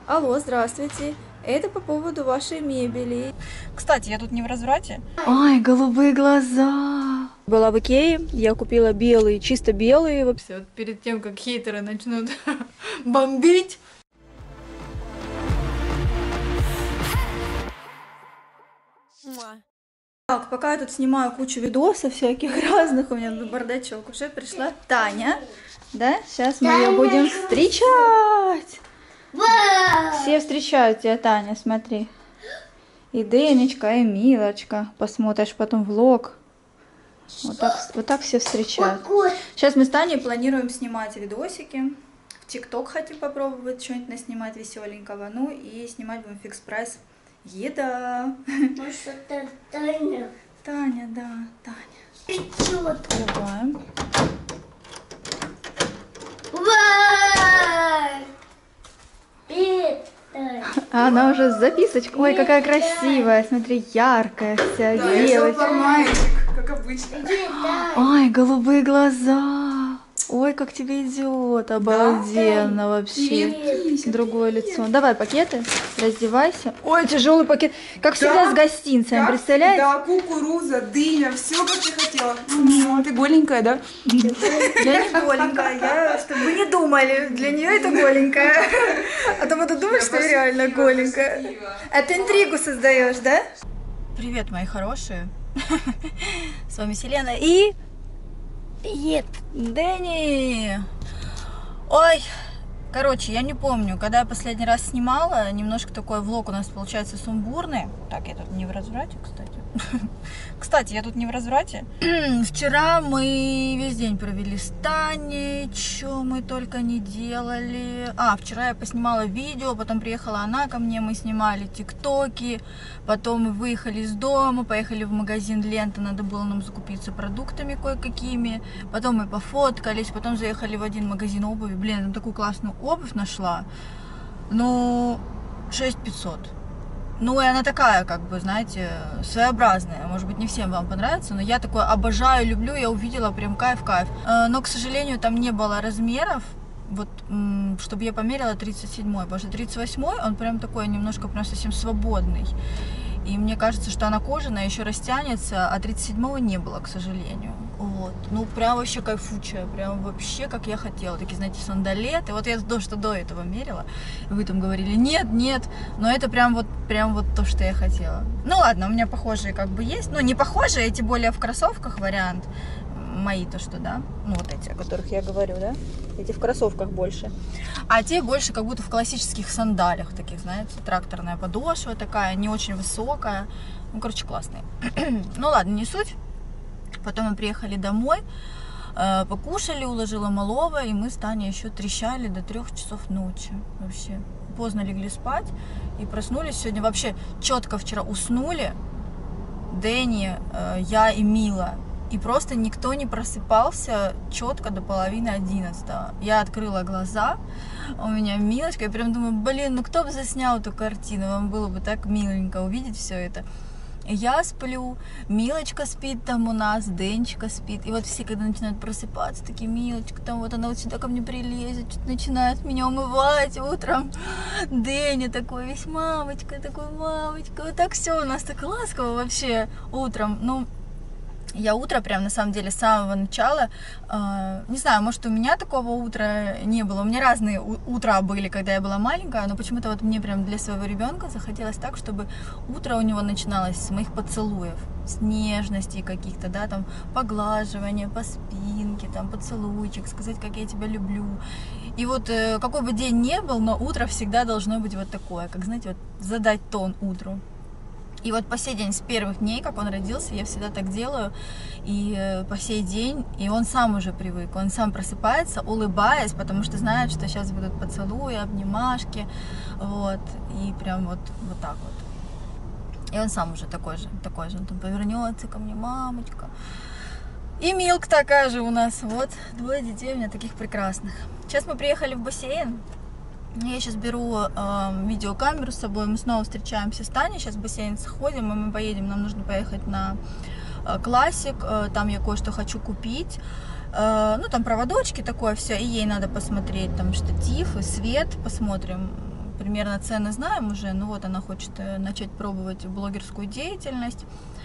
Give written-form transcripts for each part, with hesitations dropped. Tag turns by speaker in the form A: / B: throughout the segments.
A: Алло, здравствуйте. Это по поводу вашей мебели.
B: Кстати, я тут не в разврате.
A: Ой, голубые глаза. Была в Икее, я купила белые, чисто белые.
B: Все, вот перед тем, как хейтеры начнут бомбить.
A: Так, пока я тут снимаю кучу видосов всяких разных, у меня бардачок, уже пришла Таня. Да, сейчас мы ее будем встречать. Все встречают тебя, Таня, смотри. И Денечка, и Милочка. Посмотришь потом влог. Вот так все встречают. Сейчас мы с Таней планируем снимать видосики. В ТикТок хотим попробовать что-нибудь наснимать веселенького. Ну и снимать будем фикс прайс. Еда.
C: Может, это Таня?
A: Таня, да, Таня. Открываем. Она уже с записочкой. Ой, какая красивая. Смотри, яркая вся девочка.
B: Как обычно.
A: Ой, голубые глаза. Ой, как тебе идет. Обалденно вообще. Другое лицо. Давай пакеты, раздевайся. Ой, тяжелый пакет. Как всегда с гостинцами, представляешь?
D: Да, кукуруза, дыня, все как ты хотела. Ты голенькая, да?
A: Я не голенькая, чтобы вы не думали, для нее это голенькая. А то буду думать, что я реально голенькая. А ты интригу создаешь, да?
B: Привет, мои хорошие. С вами Селена и...
A: Привет.
B: Дэнни. Ой, короче, я не помню, когда я последний раз снимала, немножко такой влог у нас получается сумбурный. Так, я тут не в разврате, кстати. Кстати, я тут не в разврате. Вчера мы весь день провели с Таней, что мы только не делали. Вчера я поснимала видео, потом приехала она ко мне, мы снимали тиктоки, потом мы выехали из дома, поехали в магазин Лента, надо было нам закупиться продуктами кое-какими, потом мы пофоткались, потом заехали в один магазин обуви. Блин, я там такую классную обувь нашла, ну, 6500. Ну, и она такая, как бы, знаете, своеобразная. Может быть, не всем вам понравится, но я такое обожаю, люблю, я увидела прям кайф-кайф. Но, к сожалению, там не было размеров, вот, чтобы я померила 37-й, потому что 38-й, он прям такой немножко прям совсем свободный. И мне кажется, что она кожаная, еще растянется, а 37-го не было, к сожалению. Вот. Ну, прям вообще кайфучая, прям вообще, как я хотела. Такие, знаете, сандалеты. Вот я что до этого мерила, вы там говорили, нет, но это прям вот то, что я хотела. Ну, ладно, у меня похожие как бы есть. Ну, не похожие, эти более в кроссовках вариант. Мои то, что, да? Ну, вот эти, о которых я говорю, да? Эти в кроссовках больше. А те больше как будто в классических сандалях таких, знаете, тракторная подошва такая, не очень высокая. Ну, короче, классные. Ну, ладно, не суть. Потом мы приехали домой, покушали, уложила малого, и мы с Таней еще трещали до 3 часов ночи. Вообще поздно легли спать и проснулись сегодня. Вообще четко вчера уснули Дэнни, я и Мила. И просто никто не просыпался четко до половины 11-го. Я открыла глаза, у меня Милочка, я прям думаю, блин, ну кто бы заснял эту картину, вам было бы так миленько увидеть все это. Я сплю, Милочка спит там у нас, Денечка спит. И вот все, когда начинают просыпаться, такие, Милочка, там вот она вот сюда ко мне прилезет, что-то начинает меня умывать утром. Деня такой весь, мамочка, такой, мамочка. Вот так все у нас так ласково вообще утром. Ну, я утро прям на самом деле с самого начала, не знаю, может у меня такого утра не было, у меня разные утра были, когда я была маленькая, но почему-то вот мне прям для своего ребенка захотелось так, чтобы утро у него начиналось с моих поцелуев, с нежностей каких-то, да, там поглаживания по спинке, там поцелуйчик, сказать, как я тебя люблю. И вот какой бы день ни был, но утро всегда должно быть вот такое, как, знаете, вот задать тон утру. И вот по сей день, с первых дней, как он родился, я всегда так делаю, и по сей день, и он сам уже привык, он сам просыпается, улыбаясь, потому что знает, что сейчас будут поцелуи, обнимашки, вот, и прям вот так вот. И он сам уже такой же, он там повернется ко мне, мамочка. И Милка такая же у нас, вот, 2 детей у меня таких прекрасных. Сейчас мы приехали в бассейн. Я сейчас беру видеокамеру с собой, мы снова встречаемся с Таней, сейчас в бассейн сходим, и мы поедем, нам нужно поехать на Классик, там я кое-что хочу купить, ну там проводочки, такое все, и ей надо посмотреть там штатив и свет, посмотрим, примерно цены знаем уже, но вот она хочет начать пробовать блогерскую деятельность.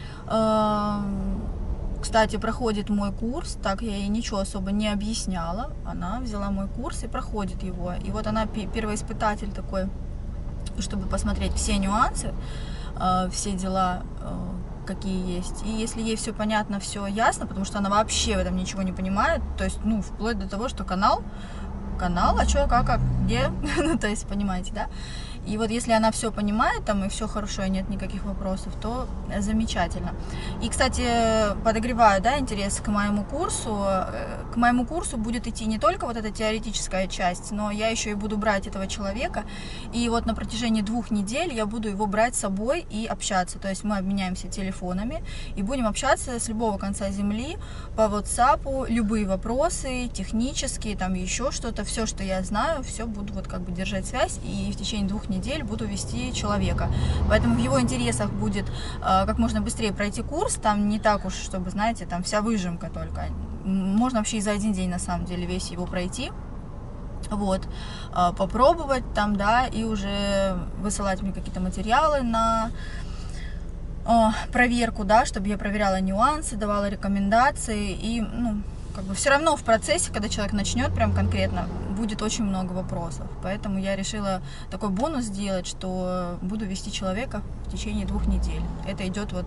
B: Кстати, проходит мой курс, так я ей ничего особо не объясняла, она взяла мой курс и проходит его. И вот она первоиспытатель такой, чтобы посмотреть все нюансы, все дела, какие есть. И если ей все понятно, все ясно, потому что она вообще в этом ничего не понимает, то есть, ну, вплоть до того, что канал, а что, как, где, ну, то есть, понимаете, да? И вот если она все понимает, там, и все хорошо, и нет никаких вопросов, то замечательно. И, кстати, подогреваю, да, интерес к моему курсу. К моему курсу будет идти не только вот эта теоретическая часть, но я еще и буду брать этого человека. И вот на протяжении 2 недель я буду его брать с собой и общаться. То есть мы обменяемся телефонами и будем общаться с любого конца земли по WhatsApp, любые вопросы, технические, там еще что-то, все, что я знаю, все буду вот как бы держать связь, и в течение 2 недель буду вести человека. Поэтому в его интересах будет как можно быстрее пройти курс, там не так уж, чтобы, знаете, там вся выжимка только. Можно вообще и за 1 день, на самом деле, весь его пройти. Вот, попробовать там, да, и уже высылать мне какие-то материалы на проверку, да, чтобы я проверяла нюансы, давала рекомендации. И, ну, как бы все равно в процессе, когда человек начнет прям конкретно, будет очень много вопросов. Поэтому я решила такой бонус сделать, что буду вести человека в течение 2 недель. Это идет вот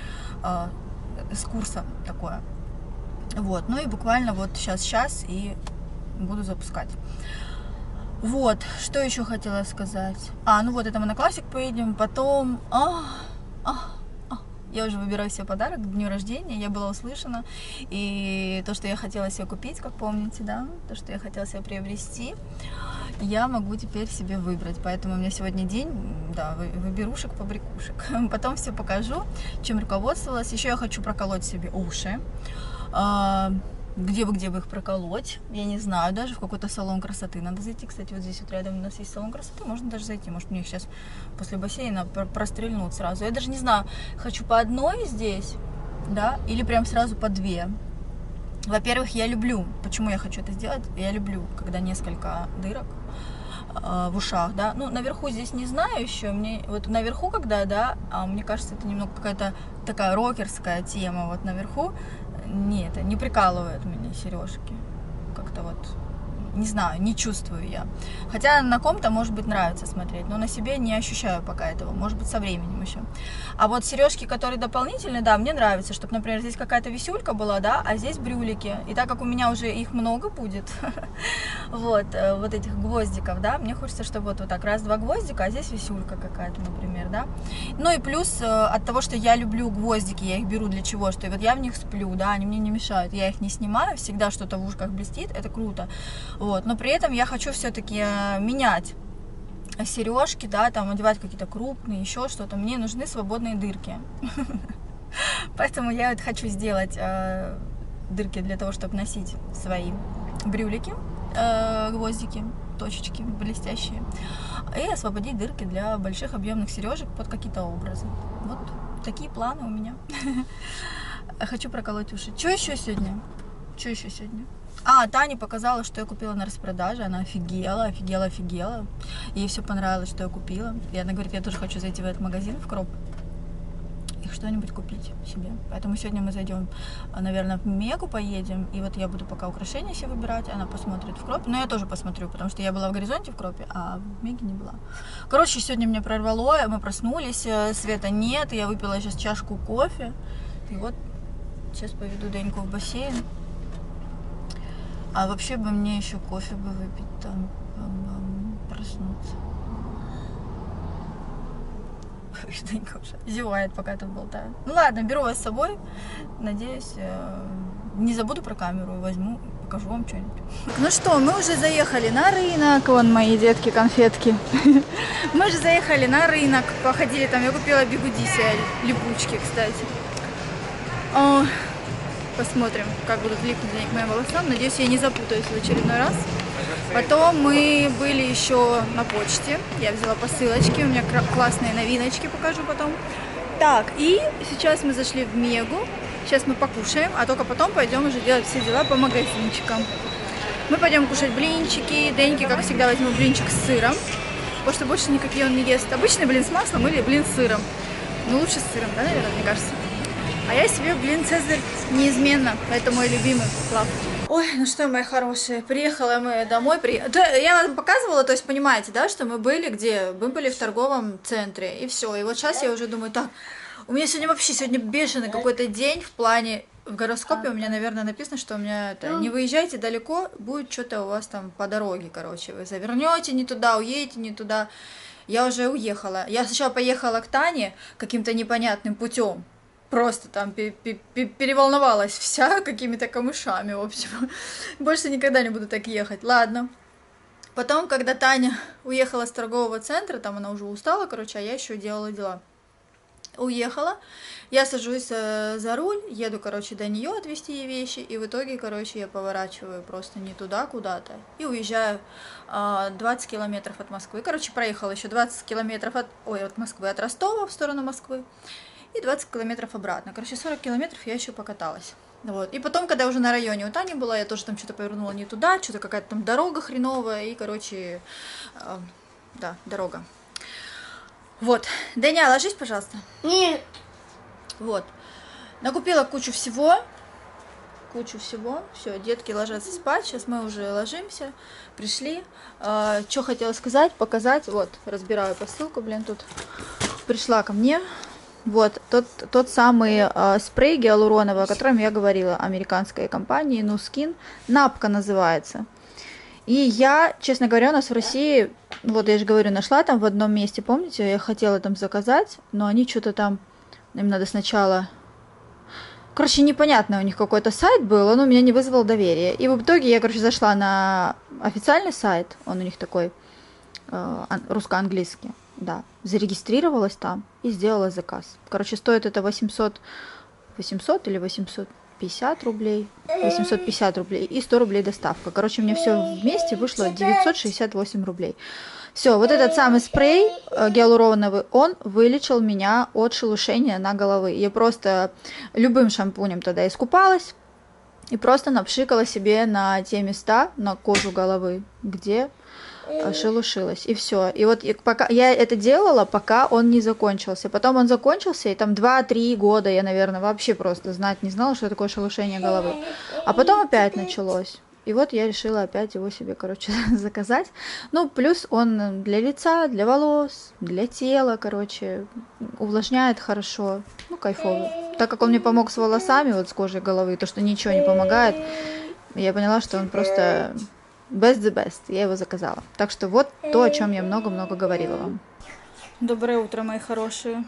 B: с курса такое. Вот, ну и буквально вот сейчас и буду запускать. Вот, что еще хотела сказать. Ну вот это мы на классик поедем, потом... Я уже выбираю себе подарок к дню рождения, я была услышана, и то, что я хотела себе купить, как помните, да, то, что я хотела себе приобрести, я могу теперь себе выбрать, поэтому у меня сегодня день, да, выберушек-побрякушек, потом все покажу, чем руководствовалась. Еще я хочу проколоть себе уши, где бы их проколоть, я не знаю, даже в какой-то салон красоты надо зайти. Кстати, вот здесь вот рядом у нас есть салон красоты, можно даже зайти, может мне их сейчас после бассейна прострельнут сразу. Я даже не знаю, хочу по одной здесь, да, или прям сразу по 2. Во-первых, я люблю, почему я хочу это сделать, я люблю, когда несколько дырок в ушах, да, ну, наверху здесь не знаю еще, мне, вот наверху, когда, да, мне кажется, это немного какая-то такая рокерская тема, вот наверху. Нет, не прикалывают меня сережки. Как-то вот, не знаю, не чувствую я. Хотя на ком-то, может быть, нравится смотреть, но на себе не ощущаю пока этого. Может быть, со временем еще. А вот сережки, которые дополнительные, да, мне нравится, чтобы, например, здесь какая-то висюлька была, да, а здесь брюлики. И так как у меня уже их много будет, вот этих гвоздиков, да, мне хочется, чтобы вот так раз-два гвоздика, а здесь висюлька какая-то, например, да. Ну и плюс от того, что я люблю гвоздики, я их беру для чего? Что вот я в них сплю, да, они мне не мешают, я их не снимаю, всегда что-то в ушках блестит, это круто. Вот, но при этом я хочу все-таки менять сережки, да, там одевать какие-то крупные, еще что-то. Мне нужны свободные дырки. Поэтому я вот хочу сделать дырки для того, чтобы носить свои брюлики, гвоздики, точечки блестящие, и освободить дырки для больших объемных сережек под какие-то образы. Вот такие планы у меня. Хочу проколоть уши. Что еще сегодня? Таня показала, что я купила на распродаже. Она офигела. Ей все понравилось, что я купила. И она говорит, я тоже хочу зайти в этот магазин, в Кроп, и что-нибудь купить себе. Поэтому сегодня мы зайдем, наверное, в Мегу поедем. И вот я буду пока украшения себе выбирать. Она посмотрит в Кропе. Но я тоже посмотрю, потому что я была в Горизонте в Кропе, а в Меге не была. Короче, сегодня меня прорвало. Мы проснулись, света нет. Я выпила сейчас чашку кофе. И вот сейчас поведу Деньку в бассейн. А вообще бы мне еще кофе бы выпить, там, проснуться. Денька уже зевает, пока тут болтаю. Ну ладно, беру вас с собой. Надеюсь, не забуду про камеру, возьму, покажу вам что-нибудь.
A: Ну что, мы уже заехали на рынок. Вон мои детки, конфетки. Мы уже заехали на рынок, походили там. Я купила бигуди себе, липучки, кстати. Посмотрим, как будут липнуть к моим волосам. Надеюсь, я не запутаюсь в очередной раз. Потом мы были еще на почте. Я взяла посылочки. У меня классные новиночки, покажу потом. Так, и сейчас мы зашли в Мегу. Сейчас мы покушаем, а только потом пойдем уже делать все дела по магазинчикам. Мы пойдем кушать блинчики. Деньки, как всегда, возьму блинчик с сыром. потому что больше никакие он не ест. Обычный блин с маслом или блин с сыром. Ну, лучше с сыром, да, наверное, мне кажется. А я себе блин Цезарь неизменно, это мой любимый плав. Ой, ну что, мои хорошие, приехала мы домой. Я вам показывала, то есть понимаете, да, что мы были где? Мы были в торговом центре, и все. И вот сейчас я уже думаю, так, у меня сегодня бешеный какой-то день в плане, в гороскопе у меня, наверное, написано, что у меня это, не выезжайте далеко, будет что-то у вас там по дороге, короче, вы завернете не туда, уедете не туда. Я уже уехала. Я сначала поехала к Тане каким-то непонятным путем. Просто там переволновалась вся какими-то камышами, в общем. Больше никогда не буду так ехать. Ладно. Потом, когда Таня уехала с торгового центра, там она уже устала, короче, а я еще делала дела. Уехала, я сажусь за руль, еду, короче, до нее отвезти ей вещи, и в итоге, короче, я поворачиваю просто не туда куда-то и уезжаю 20 километров от Москвы. Короче, проехала еще 20 километров от Москвы, от Ростова в сторону Москвы, и 20 километров обратно. Короче, 40 километров я еще покаталась. Вот. И потом, когда я уже на районе у Тани была, я тоже там что-то повернула не туда, что-то какая-то там дорога хреновая, и, короче, да, дорога. Вот. Даня, ложись, пожалуйста.
C: Нет.
A: Вот. Накупила кучу всего. Все, детки ложатся спать. Сейчас мы уже ложимся. Пришли. Что хотела сказать, показать. Вот, разбираю посылку, блин, тут пришла ко мне. Вот, тот самый спрей гиалуроновый, о котором я говорила, американской компании Nuskin. Напка называется. И я, честно говоря, у нас в России, вот я же говорю, нашла там в одном месте, помните, я хотела там заказать, но они что-то там, им надо сначала... Короче, непонятно, у них какой-то сайт был, он у меня не вызвал доверия. И в итоге я, короче, зашла на официальный сайт, он у них такой русско-английский, да, зарегистрировалась там и сделала заказ. Короче, стоит это 800 или 850 рублей, 850 рублей и 100 рублей доставка. Короче, мне все вместе вышло 968 рублей. Все, вот этот самый спрей гиалуроновый, он вылечил меня от шелушения на головы. Я просто любым шампунем тогда искупалась и просто напшикала себе на те места, на кожу головы, где шелушилась, и все. И вот пока я это делала, пока он не закончился. Потом он закончился, и там 2-3 года я, наверное, вообще просто знать не знала, что такое шелушение головы. А потом опять началось. И вот я решила опять его себе, короче, заказать. Ну, плюс он для лица, для волос, для тела, короче, увлажняет хорошо. Ну, кайфово. Так как он мне помог с волосами, вот с кожей головы, то, что ничего не помогает, я поняла, что он просто best the best. Я его заказала. Так что вот то, о чем я много-много говорила вам. Доброе утро, мои хорошие.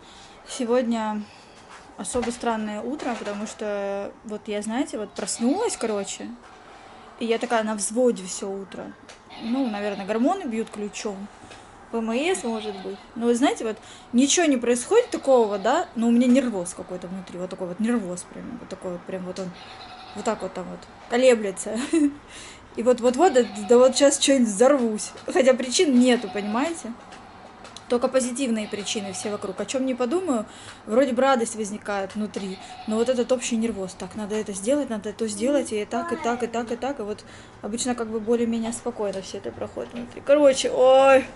A: Сегодня особо странное утро, потому что вот я, знаете, вот проснулась, короче, и я такая на взводе все утро. Ну, наверное, гормоны бьют ключом. ПМС, может быть. Но вы знаете, вот ничего не происходит такого, да, но у меня нервоз какой-то внутри. Вот такой вот нервоз прям. Вот такой вот прям вот он. Вот так вот там вот колеблется. И вот-вот-вот, да вот сейчас что-нибудь взорвусь. Хотя причин нету, понимаете? Только позитивные причины все вокруг. О чем не подумаю, вроде бы радость возникает внутри. Но вот этот общий нервоз. Так, надо это сделать, надо это сделать, и так, и так, и так, и так. И вот обычно как бы более-менее спокойно все это проходит внутри. Короче, ой.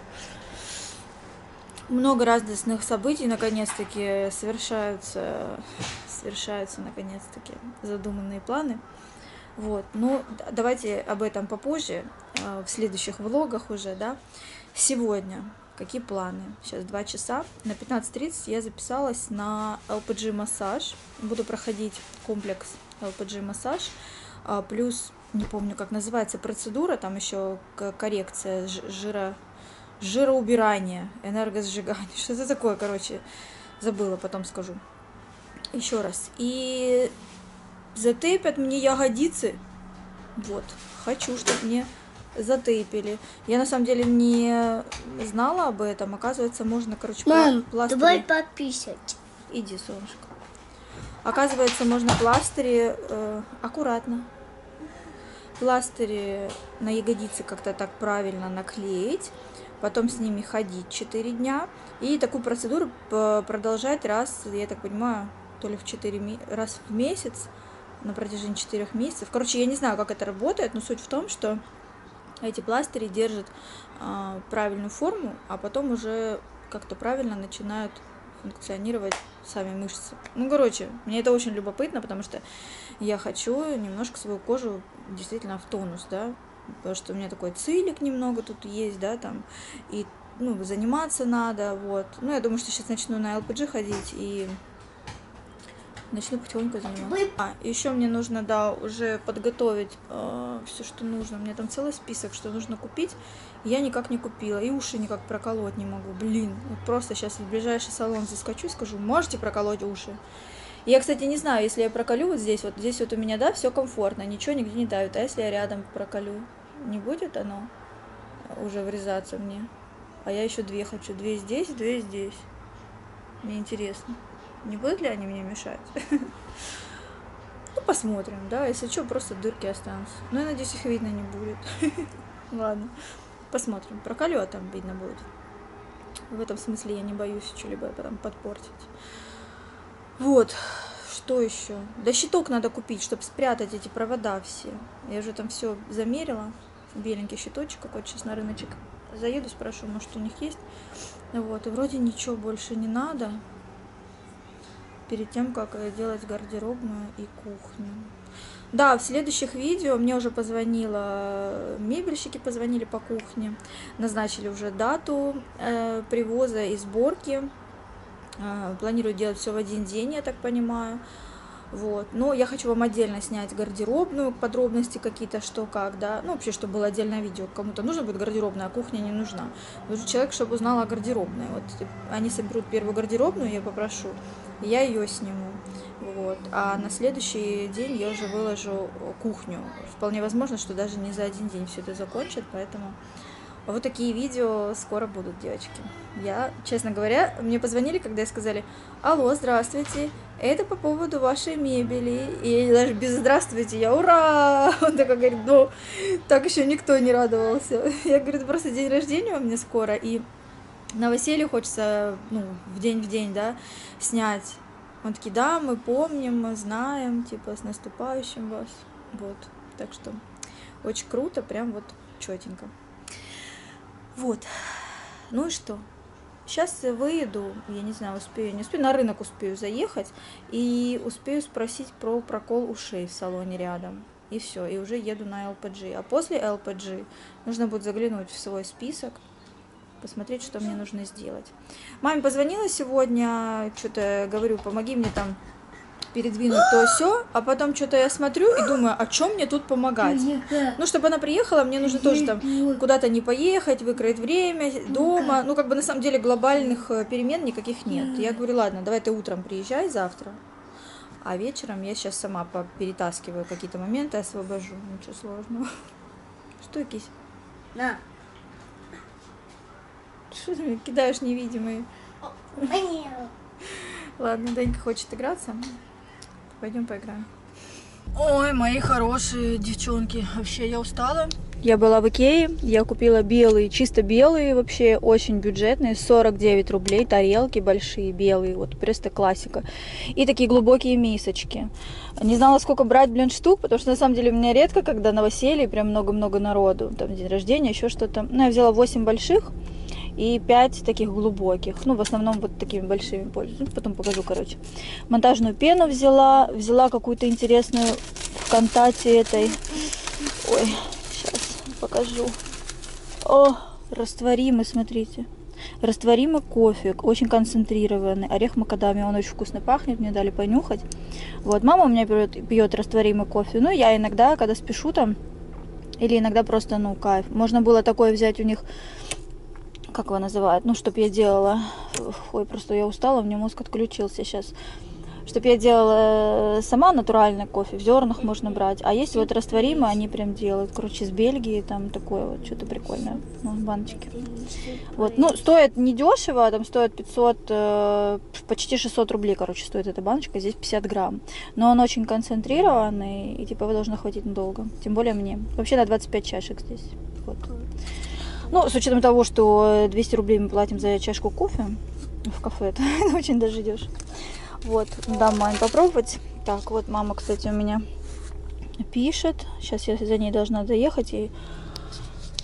A: Много радостных событий, наконец-таки, совершаются наконец-таки, задуманные планы. Вот, ну, давайте об этом попозже, в следующих влогах уже, да. Сегодня какие планы? Сейчас 2 часа. На 15:30 я записалась на LPG-массаж. Буду проходить комплекс LPG-массаж. Плюс, не помню, как называется процедура, там еще коррекция жироубирание, энергосжигание. Что это такое, короче, забыла, потом скажу. Еще раз. И затейпят мне ягодицы. Вот. Хочу, чтобы мне затейпили. Я на самом деле не знала об этом. Оказывается, можно, короче, пластыри...
C: давай подписать.
A: Иди, солнышко. Оказывается, можно пластыри аккуратно. Пластыри на ягодицы как-то так правильно наклеить. Потом с ними ходить 4 дня. И такую процедуру продолжать раз, я так понимаю, то ли раз в месяц, на протяжении 4 месяцев. Короче, я не знаю, как это работает, но суть в том, что эти пластыри держат правильную форму, а потом уже как-то правильно начинают функционировать сами мышцы. Ну, короче, мне это очень любопытно, потому что я хочу немножко свою кожу действительно в тонус, да, потому что у меня такой цилик немного тут есть, да, там, и, ну, заниматься надо, вот. Ну, я думаю, что сейчас начну на LPG ходить и начну потихоньку заниматься. Еще мне нужно, да, уже подготовить все, что нужно. У меня там целый список, что нужно купить. Я никак не купила. И уши никак проколоть не могу. Блин, вот просто сейчас в ближайший салон заскочу и скажу, можете проколоть уши? Я, кстати, не знаю, если я проколю вот здесь вот у меня, да, все комфортно, ничего нигде не давит. А если я рядом проколю, не будет оно уже врезаться мне? А я еще две хочу. Две здесь, две здесь. Мне интересно. Не будут ли они мне мешать? Ну, посмотрим, да. Если что, просто дырки останутся. Но я надеюсь, их видно не будет. Ладно, посмотрим. Проколю, а там видно будет. В этом смысле я не боюсь что-либо потом подпортить. Вот. Что еще? Да щиток надо купить, чтобы спрятать эти провода все. Я уже там все замерила. Беленький щиточек какой-то. Сейчас на рыночек заеду, спрошу, может, у них есть. Вот. И вроде ничего больше не надо. Перед тем, как делать гардеробную и кухню. Да, в следующих видео мне уже позвонила, мебельщики позвонили по кухне, назначили уже дату привоза и сборки. Планирую делать все в один день, я так понимаю. Вот. Но я хочу вам отдельно снять гардеробную, подробности какие-то, что как, да. Ну, вообще, чтобы было отдельное видео. Кому-то нужно будет гардеробная, а кухня не нужна. Нужен человек, чтобы узнал о гардеробной. Вот они соберут первую гардеробную, я попрошу, я ее сниму. Вот. А на следующий день я уже выложу кухню. Вполне возможно, что даже не за один день все это закончат, поэтому вот такие видео скоро будут, девочки. Я, честно говоря, мне позвонили, когда сказали: алло, здравствуйте, это по поводу вашей мебели. И я даже без здравствуйте, я ура! Он такой говорит, ну, так еще никто не радовался. Я говорю, это просто день рождения у меня скоро, и новоселье хочется, ну, в день, да, снять. Он такие, да, мы помним, мы знаем, типа, с наступающим вас. Вот, так что очень круто, прям вот четенько. Вот, ну и что? Сейчас выеду, я не знаю, успею, не успею, на рынок успею заехать и успею спросить про прокол ушей в салоне рядом. И все, и уже еду на LPG. А после LPG нужно будет заглянуть в свой список, посмотреть, что мне нужно сделать. Маме позвонила сегодня, что-то говорю, помоги мне там передвинуть то все, а потом что-то я смотрю и думаю, а чем мне тут помогать? Ну, чтобы она приехала, мне нужно тоже там куда-то не поехать, выкроить время дома. Ну, как бы на самом деле глобальных перемен никаких нет. Я говорю, ладно, давай ты утром приезжай завтра, а вечером я сейчас сама перетаскиваю какие-то моменты, освобожу. Ничего сложного. Что, кись?
C: На.
A: Что ты мне кидаешь невидимые? Ладно, Данька хочет играться. Пойдем поиграем. Ой, мои хорошие девчонки. Вообще, я устала. Я была в Икее, я купила белые, чисто белые, вообще очень бюджетные, 49 рублей, тарелки большие, белые, вот просто классика. И такие глубокие мисочки. Не знала, сколько брать, блин, штук, потому что на самом деле у меня редко, когда новоселье, прям много-много народу, там день рождения, еще что-то. Ну, я взяла 8 больших и 5 таких глубоких. Ну, в основном вот такими большими пользуюсь. Потом покажу, короче. Монтажную пену взяла какую-то интересную ВКонтакте этой. Ой, сейчас покажу. О, растворимый, смотрите. Растворимый кофе, очень концентрированный. Орех макадамия, он очень вкусно пахнет, мне дали понюхать. Вот, мама у меня пьет растворимый кофе. Ну, я иногда, когда спешу там, или иногда просто, ну, кайф. Можно было такое взять у них, как его называют, ну, чтоб я делала, ой, просто я устала, у меня мозг отключился сейчас, чтоб я делала сама натуральный кофе, в зернах можно брать, а есть вот растворимые, они прям делают, короче, из Бельгии, там такое вот, что-то прикольное, ну, баночки. Вот, ну, стоит недешево, там стоит 500, почти 600 рублей, короче, стоит эта баночка, здесь 50 грамм, но он очень концентрированный, и типа его должно хватить надолго, тем более мне, вообще на 25 чашек здесь, вот. Ну, с учетом того, что 200 рублей мы платим за чашку кофе в кафе, это очень даже дешево. Вот, дам маме попробовать. Так, вот мама, кстати, у меня пишет. Сейчас я за ней должна доехать и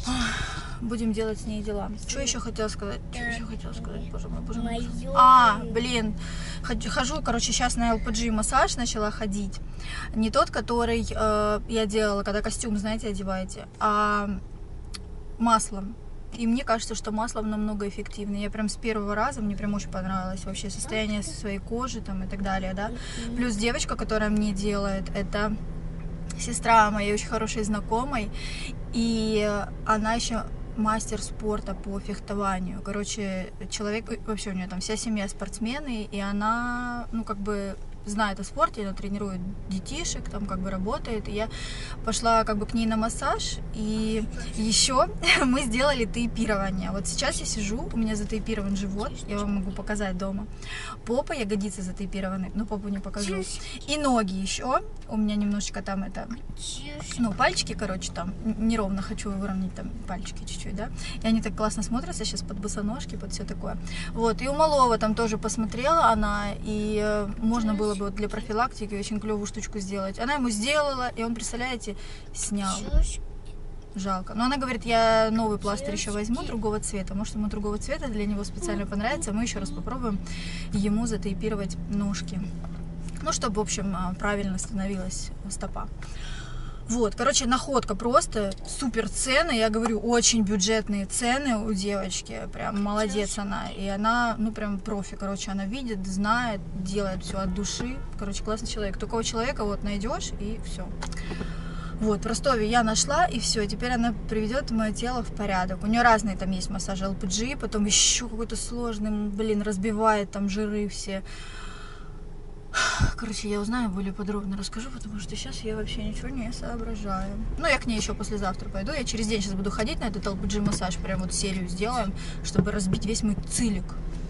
B: будем делать с ней дела. Что еще хотела сказать? Боже мой, боже мой.
C: Моё.
B: Блин. Хожу, короче, сейчас на LPG массаж начала ходить. Не тот, который я делала, когда костюм, знаете, одеваете, а маслом. И мне кажется, что маслом намного эффективнее. Я прям с первого раза, мне прям очень понравилось вообще состояние своей кожи там и так далее, да. Плюс девочка, которая мне делает, это сестра моей очень хорошей знакомой, и она еще мастер спорта по фехтованию. Короче, человек, вообще у нее там вся семья спортсмены, и она, ну, как бы знает о спорте, она тренирует детишек, там как бы работает, и я пошла как бы к ней на массаж, и еще мы сделали тейпирование. Вот сейчас я сижу, у меня затейпирован живот, я вам могу показать дома, попа, ягодицы затейпированы, но попу не покажу, и ноги еще, у меня немножечко там это, ну, пальчики, короче, там, неровно хочу выровнять там пальчики чуть-чуть, да, и они так классно смотрятся сейчас под босоножки, под все такое, вот, и у малого там тоже посмотрела она, и можно было бы вот для профилактики очень клевую штучку сделать. Она ему сделала, и он, представляете, снял. Жалко. Но она говорит, я новый пластырь еще возьму другого цвета. Может, ему другого цвета для него специально понравится. Мы еще раз попробуем ему затейпировать ножки. Ну, чтобы, в общем, правильно становилась стопа. Вот, короче, находка просто, супер цены, я говорю, очень бюджетные цены у девочки, прям молодец она, и она, ну, прям профи, короче, она видит, знает, делает все от души, короче, классный человек, такого человека вот найдешь, и все. Вот, в Ростове я нашла, и все, теперь она приведет мое тело в порядок. У нее разные там есть массажи LPG, потом еще какой-то сложный, блин, разбивает там жиры все. Короче, я узнаю, более подробно расскажу, потому что сейчас я вообще ничего не соображаю. Ну, я к ней еще послезавтра пойду. Я через день сейчас буду ходить на этот LPG-массаж. Прям вот серию сделаем, чтобы разбить весь мой цилик.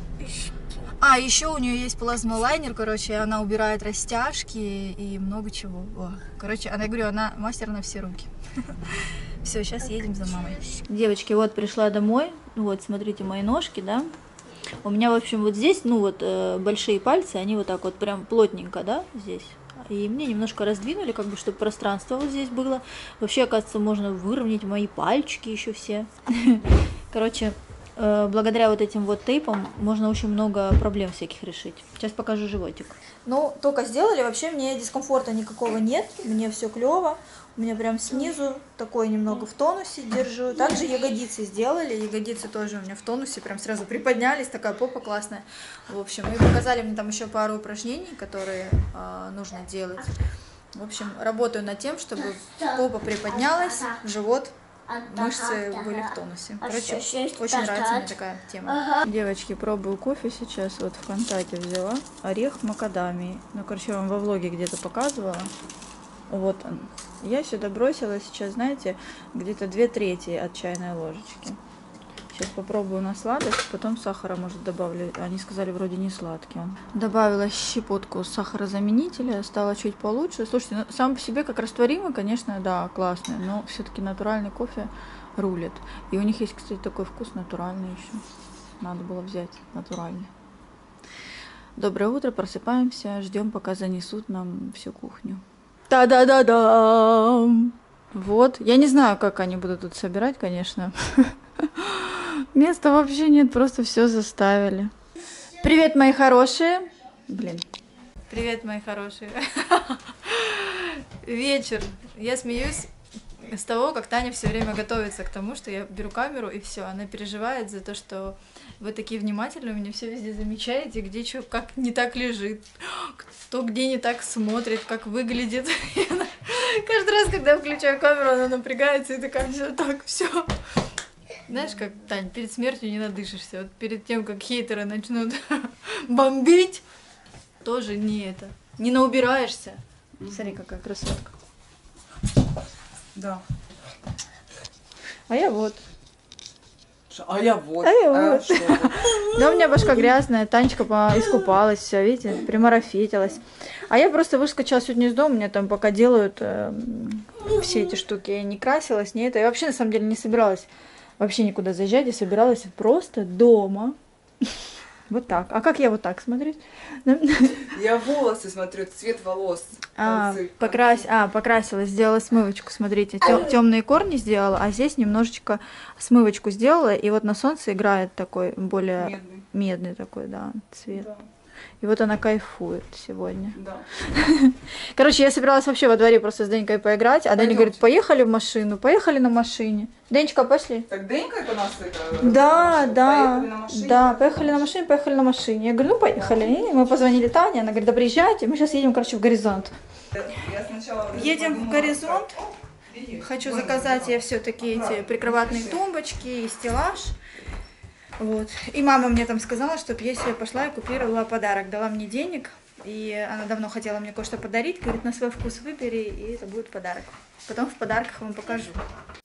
B: А, еще у нее есть плазмолайнер, короче, она убирает растяжки и много чего. О, короче, она, я говорю, она мастер на все руки. Все, сейчас едем за мамой.
A: Девочки, вот пришла домой. Вот, смотрите, мои ножки, да. У меня, в общем, вот здесь, ну вот, большие пальцы, они вот так вот прям плотненько, да, здесь. И мне немножко раздвинули, как бы, чтобы пространство вот здесь было. Вообще, оказывается, можно выровнять мои пальчики еще все. Короче, благодаря вот этим вот тейпам можно очень много проблем всяких решить. Сейчас покажу животик. Ну, только сделали, вообще мне дискомфорта никакого нет, мне все клево. У меня прям снизу такой немного в тонусе держу. Также ягодицы сделали, ягодицы тоже у меня в тонусе, прям сразу приподнялись, такая попа классная. В общем, и показали мне там еще пару упражнений, которые нужно делать. В общем, работаю над тем, чтобы попа приподнялась, живот, мышцы были в тонусе. Короче, очень нравится мне такая тема. Девочки, пробую кофе сейчас. Вот ВКонтакте взяла. Орех макадамии. Ну, короче, я вам во влоге где-то показывала. Вот он. Я сюда бросила сейчас, знаете, где-то 2/3 от чайной ложечки. Сейчас попробую на сладость, потом сахара, может, добавлю. Они сказали, вроде не сладкий он. Добавила щепотку сахарозаменителя, стало чуть получше. Слушайте, ну, сам по себе как растворимый, конечно, да, классный, но все-таки натуральный кофе рулит. И у них есть, кстати, такой вкус натуральный еще. Надо было взять натуральный. Доброе утро, просыпаемся, ждем, пока занесут нам всю кухню. Та-да-да-да! Вот. Я не знаю, как они будут тут собирать, конечно. Места вообще нет, просто все заставили. Привет, мои хорошие. Блин. Привет, мои хорошие. Вечер. Я смеюсь с того, как Таня все время готовится к тому, что я беру камеру, и все. Она переживает за то, что вы такие внимательные, у меня все везде замечаете, где что, как не так лежит, кто где не так смотрит, как выглядит. Каждый раз, когда я включаю камеру, она напрягается и такая, все так, все. Знаешь, как, Тань, перед смертью не надышишься. Вот перед тем, как хейтеры начнут бомбить, тоже не наубираешься. Смотри, какая красотка.
D: Да.
A: А я вот.
D: А я вот.
A: Да, у меня башка грязная, Танечка искупалась, все, видите, примарафетилась. А я просто выскочила сегодня из дома, у меня там пока делают все эти штуки, я не красилась, не это. Я вообще, на самом деле, не собиралась вообще никуда заезжать, я собиралась просто дома Вот так. А как я вот так смотреть?
D: Я волосы смотрю, цвет волос.
A: Покрасила, сделала смывочку, смотрите, темные корни сделала, а здесь немножечко смывочку сделала, и вот на солнце играет такой более медный такой, да, цвет.
D: Да.
A: И вот она кайфует сегодня.
D: Да.
A: Короче, я собиралась вообще во дворе просто с Денькой поиграть, а Деня говорит, поехали в машину, поехали на машине. Денечка, пошли.
D: Так Денька это у нас это?
A: Да, да,
D: Поехали на машине?
A: да, поехали на машине. Я говорю, ну поехали. И мы позвонили Тане, она говорит, да приезжайте, мы сейчас едем, короче, в Горизонт.
D: Я сначала
A: Едем в
D: подумала,
A: Горизонт.
D: так, видишь,
A: Хочу
D: вон
A: заказать
D: она.
A: я все-таки эти прикроватные тумбочки и стеллаж. Вот. И мама мне там сказала, чтобы я себе пошла и купировала подарок. Дала мне денег. И она давно хотела мне кое-что подарить. Говорит, на свой вкус выбери, и это будет подарок. Потом в подарках вам покажу.